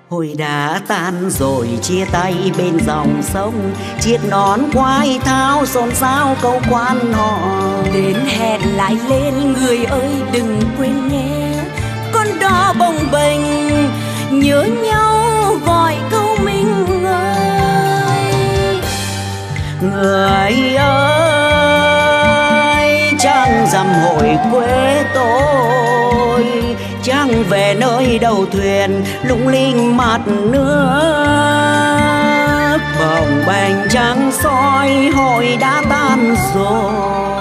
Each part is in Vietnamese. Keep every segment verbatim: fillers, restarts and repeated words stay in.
Hồi đã tan rồi chia tay bên dòng sông, chiếc nón quai thao xôn xao câu quan họ. Đến hẹn lại lên người ơi đừng quên nhé, con đò bồng bềnh nhớ nhau gọi câu mình ơi. Người ơi trăng rằm hội quê tôi, trăng về nơi đầu thuyền lung linh mặt nước. Bồng bềnh trắng soi hội đã tan rồi,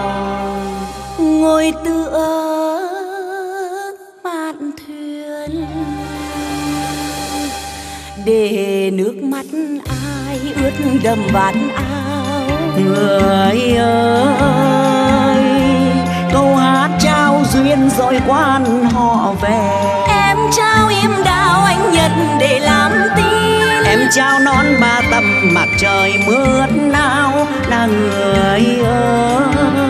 ngồi tựa mạn thuyền để nước mắt ai ướt đầm vạt áo. Người ơi câu hát trao duyên rồi quan họ về. Em trao im đào anh nhật để làm tin, em trao nón ba tầm mặt trời mướt nao. Là người ơi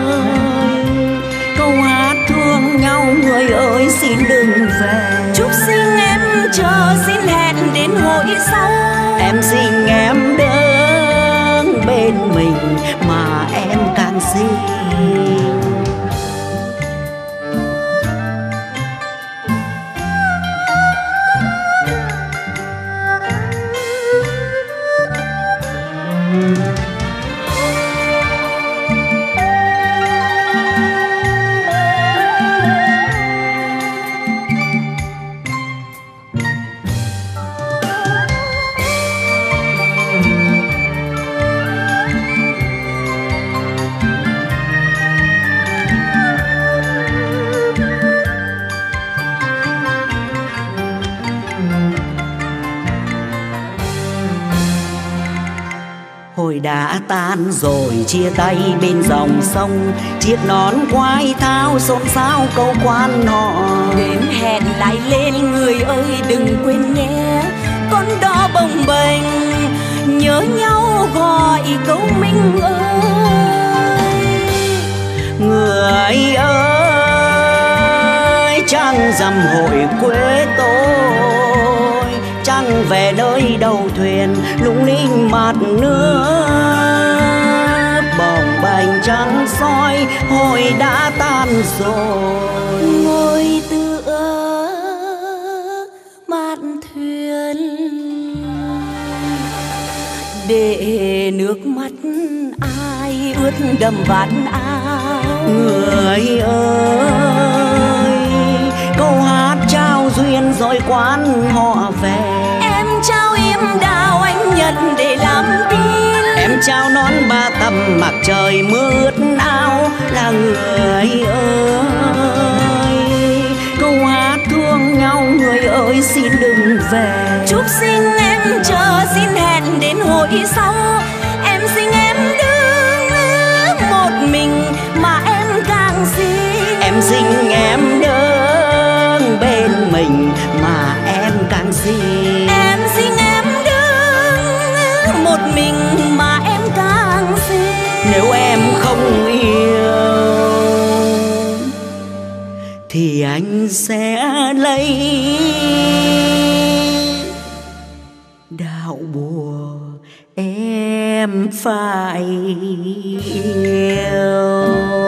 câu hát thương nhau, người ơi xin đừng về. chúc xin em chờ xin hẹn đến hội sau. Em xin em đứng bên mình mà em càng xin. Hồi đã tan rồi chia tay bên dòng sông, chiếc nón quai thao xôn xao câu quan họ. Đến hẹn lại lên người ơi đừng quên nhé, con đò bồng bềnh nhớ nhau gọi câu mình ơi. Người ơi trăng rằm hội quê tôi, trăng về nơi đầu thuyền lung linh mặt nước. Bồng bềnh trắng soi hội đã tan rồi, ngồi tựa mạn thuyền để nước mắt ai ướt đầm vạt áo. Người ơi câu hát trao duyên rồi quán họ về. Em trao im đào anh nhật để làm tin, em trao nón ba tầm mặt trời mướt áo. Là người ơi câu hát thương nhau, người ơi xin đừng về. chúc xin em chờ xin hẹn đến hội sau. Em xin em đứng một mình mà em càng xin. Em xin em đứng bên mình mà em càng xin. Em xin em đứng một mình mà em càng xin. Nếu em không yêu thì anh sẽ lấy đạo bùa em phải yêu.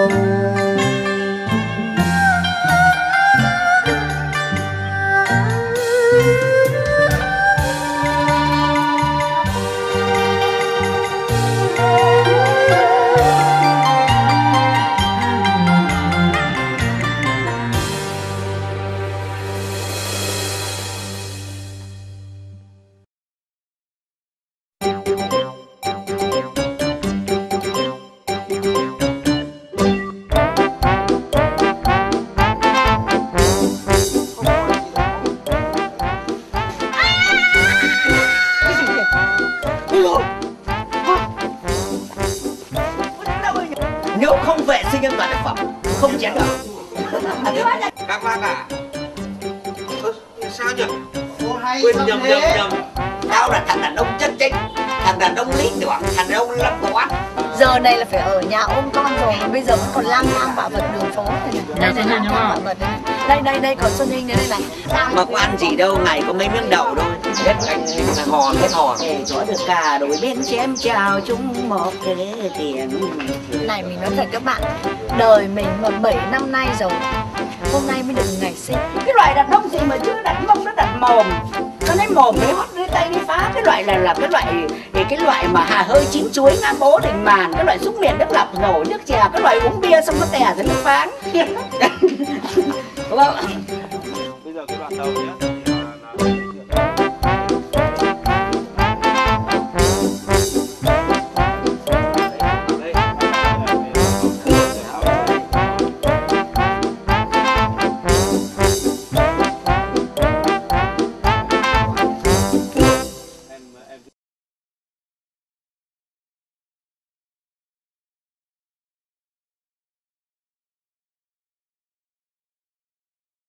Nếu không vệ sinh an toàn thực phẩm không chén được. Các bác à, ơ, sao nhỉ? Quên nhầm nhầm nhầm. Tao là thằng đàn ông chân chính, thằng đàn ông lý tưởng, thằng đàn ông lập quán. Giờ này là phải ở nhà ôm con rồi, mà bây giờ vẫn còn lang thang bạo vật đường phố này. Đây này, lang thang bạo vật đây. Đây đây đây còn Xuân Hinh đây đây này. Mà có ăn gì đâu, ngày có mấy miếng đậu thôi. Hết anh là hò, hết hò. Để có được cả đôi bên chém chào chung một cái tiếng. Này mình nói thật các bạn, đời mình mà bảy năm nay rồi, hôm nay mới được ngày sinh. Cái loại đặt mông gì mà chưa đặt mông nó đặt mồm. Nó lấy mồm lấy hót lấy tay đi phá. Cái loại này là cái loại cái loại mà hà hơi chín chuối ngã bố thành màn. Cái loại xúc miệng nước lọc nổ nước chè. Cái loại uống bia xong nó tè ra nước phán. Đúng không? Bây giờ cái đoạn đầu nhé.